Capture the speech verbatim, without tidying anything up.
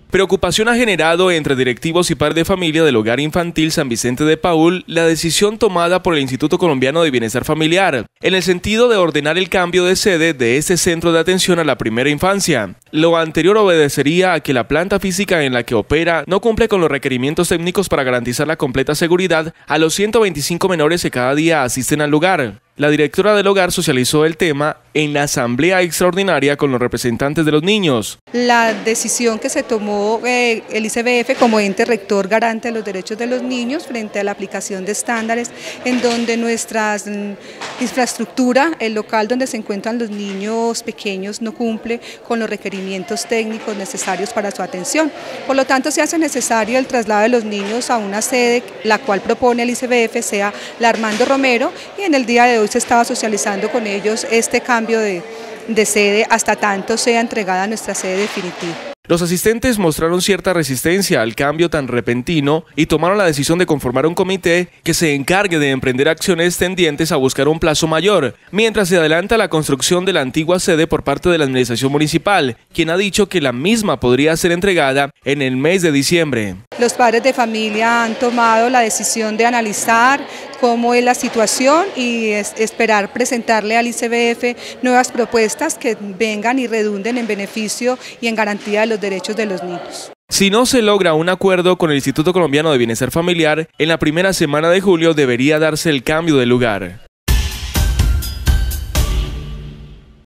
Preocupación ha generado entre directivos y padres de familia del Hogar Infantil San Vicente de Paúl la decisión tomada por el Instituto Colombiano de Bienestar Familiar, en el sentido de ordenar el cambio de sede de este centro de atención a la primera infancia. Lo anterior obedecería a que la planta física en la que opera no cumple con los requerimientos técnicos para garantizar la completa seguridad a los ciento veinticinco menores que cada día asisten al lugar. La directora del hogar socializó el tema en la asamblea extraordinaria con los representantes de los niños. La decisión que se tomó eh, el I C B F como ente rector garante de los derechos de los niños frente a la aplicación de estándares en donde nuestra mm, infraestructura, el local donde se encuentran los niños pequeños no cumple con los requerimientos técnicos necesarios para su atención. Por lo tanto, se hace necesario el traslado de los niños a una sede, la cual propone el I C B F sea la Armando Romero, y en el día de hoy se estaba socializando con ellos este cambio de, de sede hasta tanto sea entregada nuestra sede definitiva. Los asistentes mostraron cierta resistencia al cambio tan repentino y tomaron la decisión de conformar un comité que se encargue de emprender acciones tendientes a buscar un plazo mayor, mientras se adelanta la construcción de la antigua sede por parte de la administración municipal, quien ha dicho que la misma podría ser entregada en el mes de diciembre. Los padres de familia han tomado la decisión de analizar cómo es la situación y es esperar presentarle al I C B F nuevas propuestas que vengan y redunden en beneficio y en garantía de los derechos de los niños. Si no se logra un acuerdo con el Instituto Colombiano de Bienestar Familiar, en la primera semana de julio debería darse el cambio de lugar.